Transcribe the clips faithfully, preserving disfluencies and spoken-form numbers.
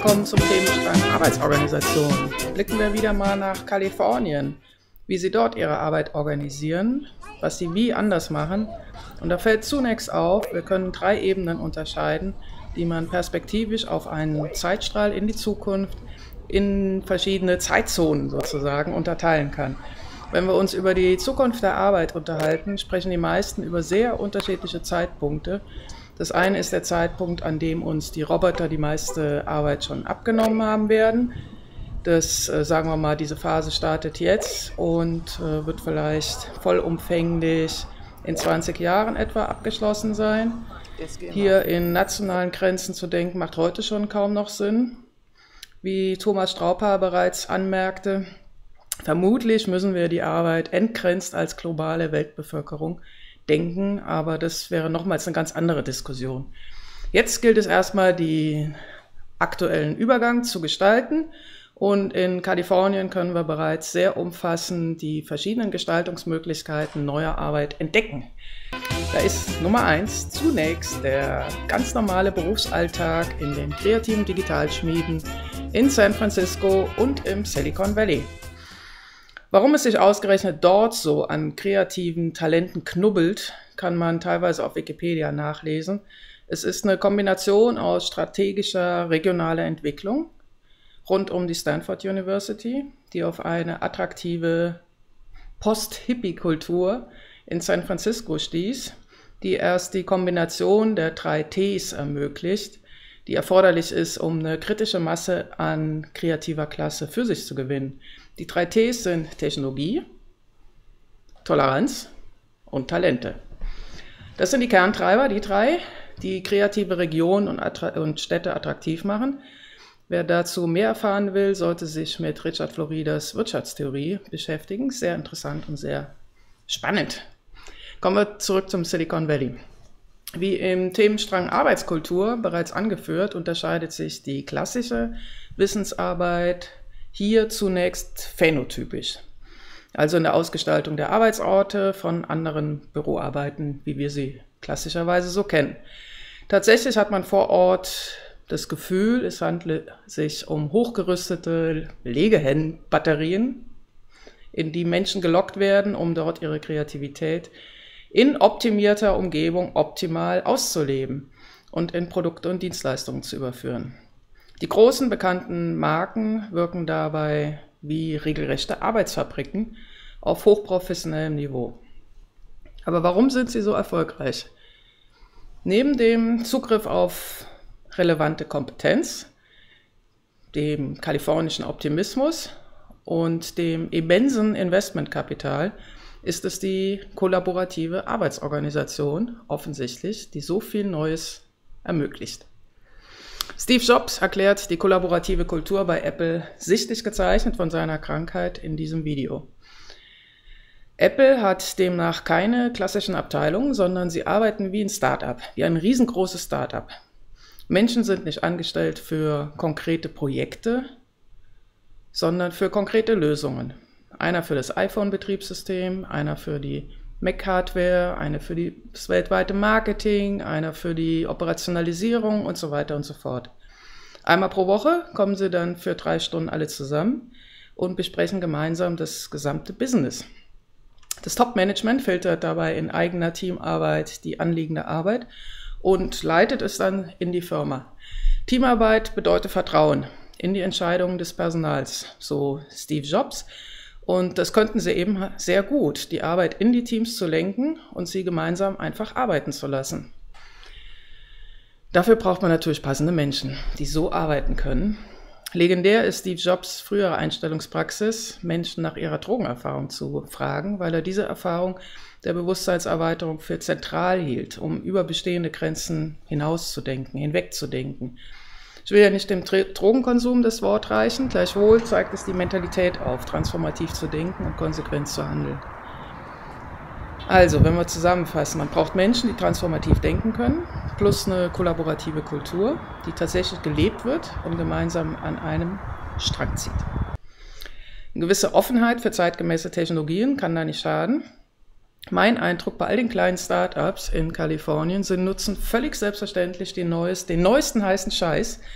willkommen zum Themenstrang Arbeitsorganisation. Blicken wir wieder mal nach Kalifornien, wie sie dort ihre Arbeit organisieren, was sie wie anders machen. Und da fällt zunächst auf, wir können drei Ebenen unterscheiden, die man perspektivisch auf einen Zeitstrahl in die Zukunft in verschiedene Zeitzonen sozusagen unterteilen kann. Wenn wir uns über die Zukunft der Arbeit unterhalten, sprechen die meisten über sehr unterschiedliche Zeitpunkte. Das eine ist der Zeitpunkt, an dem uns die Roboter die meiste Arbeit schon abgenommen haben werden. Das, äh, sagen wir mal, diese Phase startet jetzt und äh, wird vielleicht vollumfänglich in zwanzig Jahren etwa abgeschlossen sein. Hier in nationalen Grenzen zu denken, macht heute schon kaum noch Sinn. Wie Thomas Strauper bereits anmerkte, vermutlich müssen wir die Arbeit entgrenzt als globale Weltbevölkerung denken, aber das wäre nochmals eine ganz andere Diskussion. Jetzt gilt es erstmal, den aktuellen Übergang zu gestalten, und in Kalifornien können wir bereits sehr umfassend die verschiedenen Gestaltungsmöglichkeiten neuer Arbeit entdecken. Da ist Nummer eins zunächst der ganz normale Berufsalltag in den kreativen Digitalschmieden in San Francisco und im Silicon Valley. Warum es sich ausgerechnet dort so an kreativen Talenten knubbelt, kann man teilweise auf Wikipedia nachlesen. Es ist eine Kombination aus strategischer regionaler Entwicklung rund um die Stanford University, die auf eine attraktive Post-Hippie-Kultur in San Francisco stieß, die erst die Kombination der drei Ts ermöglicht, die erforderlich ist, um eine kritische Masse an kreativer Klasse für sich zu gewinnen. Die drei Ts sind Technologie, Toleranz und Talente. Das sind die Kerntreiber, die drei, die kreative Regionen und, und Städte attraktiv machen. Wer dazu mehr erfahren will, sollte sich mit Richard Floridas Wirtschaftstheorie beschäftigen. Sehr interessant und sehr spannend. Kommen wir zurück zum Silicon Valley. Wie im Themenstrang Arbeitskultur bereits angeführt, unterscheidet sich die klassische Wissensarbeit hier zunächst phänotypisch, also in der Ausgestaltung der Arbeitsorte von anderen Büroarbeiten, wie wir sie klassischerweise so kennen. Tatsächlich hat man vor Ort das Gefühl, es handelt sich um hochgerüstete Legehennenbatterien, in die Menschen gelockt werden, um dort ihre Kreativität in optimierter Umgebung optimal auszuleben und in Produkte und Dienstleistungen zu überführen. Die großen bekannten Marken wirken dabei wie regelrechte Arbeitsfabriken auf hochprofessionellem Niveau. Aber warum sind sie so erfolgreich? Neben dem Zugriff auf relevante Kompetenz, dem kalifornischen Optimismus und dem immensen Investmentkapital ist es die kollaborative Arbeitsorganisation offensichtlich, die so viel Neues ermöglicht. Steve Jobs erklärt die kollaborative Kultur bei Apple sichtlich gezeichnet von seiner Krankheit in diesem Video. Apple hat demnach keine klassischen Abteilungen, sondern sie arbeiten wie ein Start-up, wie ein riesengroßes Start-up. Menschen sind nicht angestellt für konkrete Projekte, sondern für konkrete Lösungen. Einer für das iPhone-Betriebssystem, einer für die Mac-Hardware, einer für die, das weltweite Marketing, einer für die Operationalisierung und so weiter und so fort. Einmal pro Woche kommen sie dann für drei Stunden alle zusammen und besprechen gemeinsam das gesamte Business. Das Top-Management filtert dabei in eigener Teamarbeit die anliegende Arbeit und leitet es dann in die Firma. Teamarbeit bedeutet Vertrauen in die Entscheidungen des Personals, so Steve Jobs. Und das könnten sie eben sehr gut, die Arbeit in die Teams zu lenken und sie gemeinsam einfach arbeiten zu lassen. Dafür braucht man natürlich passende Menschen, die so arbeiten können. Legendär ist Steve Jobs frühere Einstellungspraxis, Menschen nach ihrer Drogenerfahrung zu fragen, weil er diese Erfahrung der Bewusstseinserweiterung für zentral hielt, um über bestehende Grenzen hinauszudenken, hinwegzudenken. Ich will ja nicht dem Drogenkonsum das Wort reichen, gleichwohl zeigt es die Mentalität auf, transformativ zu denken und konsequent zu handeln. Also, wenn wir zusammenfassen, man braucht Menschen, die transformativ denken können, plus eine kollaborative Kultur, die tatsächlich gelebt wird und gemeinsam an einem Strang zieht. Eine gewisse Offenheit für zeitgemäße Technologien kann da nicht schaden. Mein Eindruck bei all den kleinen Startups in Kalifornien, sie nutzen völlig selbstverständlich den, neues, den neuesten heißen Scheiß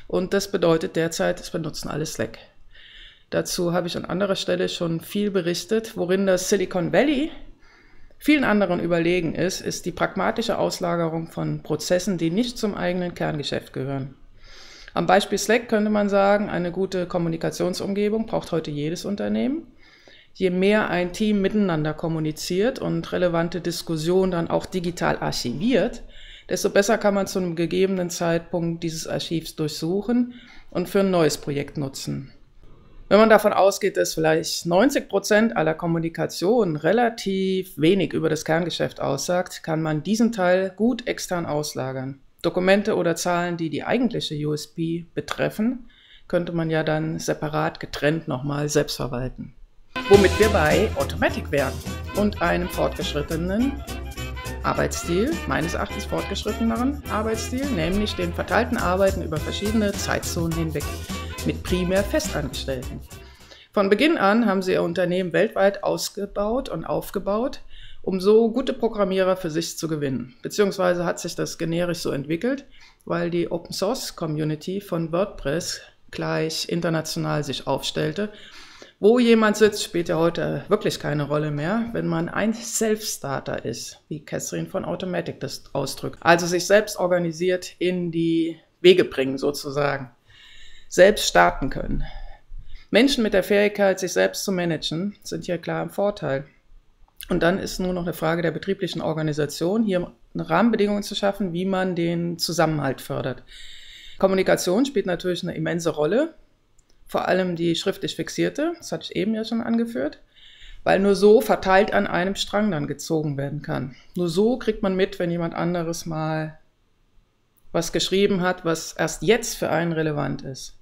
Und das bedeutet derzeit, es benutzen alle Slack. Dazu habe ich an anderer Stelle schon viel berichtet. Worin das Silicon Valley vielen anderen überlegen ist, ist die pragmatische Auslagerung von Prozessen, die nicht zum eigenen Kerngeschäft gehören. Am Beispiel Slack könnte man sagen, eine gute Kommunikationsumgebung braucht heute jedes Unternehmen. Je mehr ein Team miteinander kommuniziert und relevante Diskussionen dann auch digital archiviert, desto besser kann man zu einem gegebenen Zeitpunkt dieses Archivs durchsuchen und für ein neues Projekt nutzen. Wenn man davon ausgeht, dass vielleicht neunzig Prozent aller Kommunikation relativ wenig über das Kerngeschäft aussagt, kann man diesen Teil gut extern auslagern. Dokumente oder Zahlen, die die eigentliche U S P betreffen, könnte man ja dann separat getrennt nochmal selbst verwalten. Womit wir bei Automatic wären und einem fortgeschrittenen Arbeitsstil, meines Erachtens fortgeschritteneren Arbeitsstil, nämlich dem verteilten Arbeiten über verschiedene Zeitzonen hinweg mit primär Festangestellten. Von Beginn an haben sie ihr Unternehmen weltweit ausgebaut und aufgebaut, um so gute Programmierer für sich zu gewinnen. Beziehungsweise hat sich das generisch so entwickelt, weil die Open-Source-Community von WordPress gleich international sich aufstellte. Wo jemand sitzt, spielt ja heute wirklich keine Rolle mehr, wenn man ein Self-Starter ist, wie Catherine von Automatic das ausdrückt. Also sich selbst organisiert in die Wege bringen sozusagen. Selbst starten können. Menschen mit der Fähigkeit, sich selbst zu managen, sind hier klar im Vorteil. Und dann ist nur noch eine Frage der betrieblichen Organisation, hier Rahmenbedingungen zu schaffen, wie man den Zusammenhalt fördert. Kommunikation spielt natürlich eine immense Rolle, vor allem die schriftlich fixierte, das hatte ich eben ja schon angeführt, weil nur so verteilt an einem Strang dann gezogen werden kann. Nur so kriegt man mit, wenn jemand anderes mal was geschrieben hat, was erst jetzt für einen relevant ist.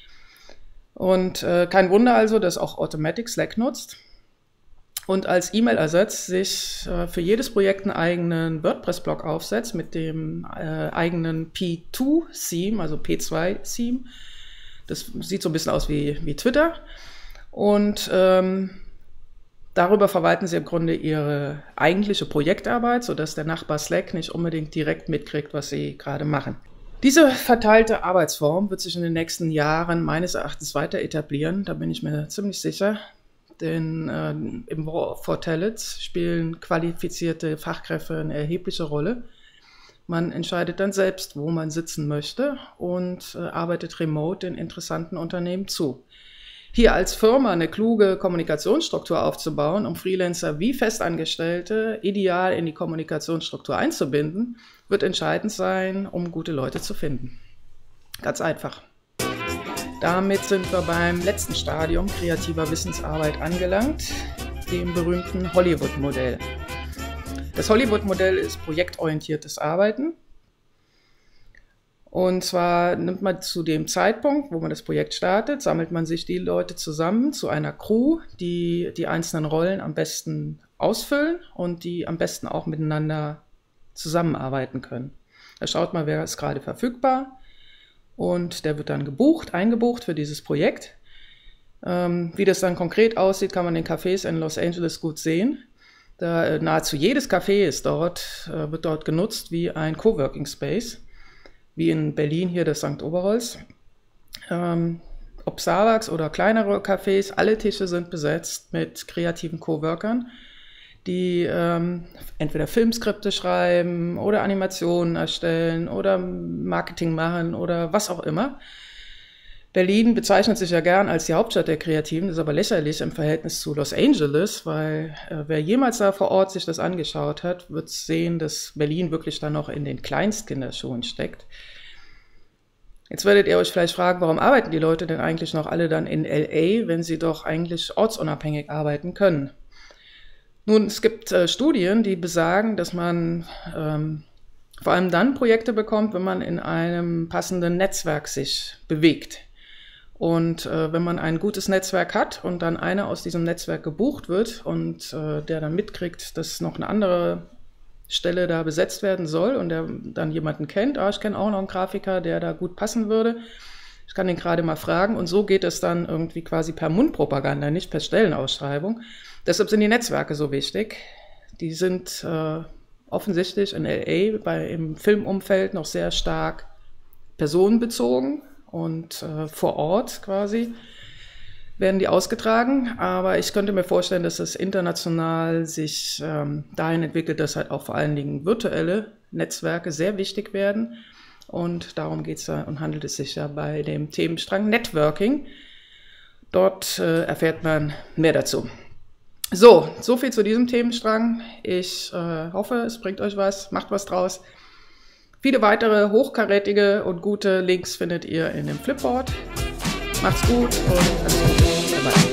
Und äh, kein Wunder also, dass auch Automatic Slack nutzt und als E-Mail-Ersatz sich äh, für jedes Projekt einen eigenen WordPress-Blog aufsetzt mit dem äh, eigenen P zwei Theme, also P zwei Theme. Das sieht so ein bisschen aus wie, wie Twitter. Und ähm, darüber verwalten sie im Grunde ihre eigentliche Projektarbeit, sodass der Nachbar Slack nicht unbedingt direkt mitkriegt, was sie gerade machen. Diese verteilte Arbeitsform wird sich in den nächsten Jahren meines Erachtens weiter etablieren, da bin ich mir ziemlich sicher. Denn äh, im War for Talents spielen qualifizierte Fachkräfte eine erhebliche Rolle. Man entscheidet dann selbst, wo man sitzen möchte und äh, arbeitet remote in interessanten Unternehmen zu. Hier als Firma eine kluge Kommunikationsstruktur aufzubauen, um Freelancer wie Festangestellte ideal in die Kommunikationsstruktur einzubinden, wird entscheidend sein, um gute Leute zu finden. Ganz einfach. Damit sind wir beim letzten Stadium kreativer Wissensarbeit angelangt, dem berühmten Hollywood-Modell. Das Hollywood-Modell ist projektorientiertes Arbeiten. Und zwar nimmt man zu dem Zeitpunkt, wo man das Projekt startet, sammelt man sich die Leute zusammen zu einer Crew, die die einzelnen Rollen am besten ausfüllen und die am besten auch miteinander zusammenarbeiten können. Da schaut man, wer ist gerade verfügbar und der wird dann gebucht, eingebucht für dieses Projekt. Ähm, wie das dann konkret aussieht, kann man in Cafés in Los Angeles gut sehen. Da, äh, nahezu jedes Café ist dort, äh, wird dort genutzt wie ein Coworking Space. Wie in Berlin hier das Sankt Oberholz. Ähm, ob Starbucks oder kleinere Cafés, alle Tische sind besetzt mit kreativen Coworkern, die ähm, entweder Filmskripte schreiben oder Animationen erstellen oder Marketing machen oder was auch immer. Berlin bezeichnet sich ja gern als die Hauptstadt der Kreativen, das ist aber lächerlich im Verhältnis zu Los Angeles, weil äh, wer jemals da vor Ort sich das angeschaut hat, wird sehen, dass Berlin wirklich dann noch in den Kleinstkinderschuhen steckt. Jetzt werdet ihr euch vielleicht fragen, warum arbeiten die Leute denn eigentlich noch alle dann in L A, wenn sie doch eigentlich ortsunabhängig arbeiten können? Nun, es gibt äh, Studien, die besagen, dass man ähm, vor allem dann Projekte bekommt, wenn man in einem passenden Netzwerk sich bewegt. Und äh, wenn man ein gutes Netzwerk hat und dann einer aus diesem Netzwerk gebucht wird und äh, der dann mitkriegt, dass noch eine andere Stelle da besetzt werden soll und der dann jemanden kennt, ah, ich kenne auch noch einen Grafiker, der da gut passen würde, ich kann den gerade mal fragen und so geht es dann irgendwie quasi per Mundpropaganda, nicht per Stellenausschreibung. Deshalb sind die Netzwerke so wichtig. Die sind äh, offensichtlich in L A bei, im Filmumfeld noch sehr stark personenbezogen und äh, vor Ort quasi werden die ausgetragen. Aber ich könnte mir vorstellen, dass es international sich ähm, dahin entwickelt, dass halt auch vor allen Dingen virtuelle Netzwerke sehr wichtig werden. Und darum geht es ja und handelt es sich ja bei dem Themenstrang Networking. Dort äh, erfährt man mehr dazu. So, so viel zu diesem Themenstrang. Ich äh, hoffe, es bringt euch was, macht was draus. Viele weitere hochkarätige und gute Links findet ihr in dem Flipboard. Macht's gut und alles Gute. Bye bye.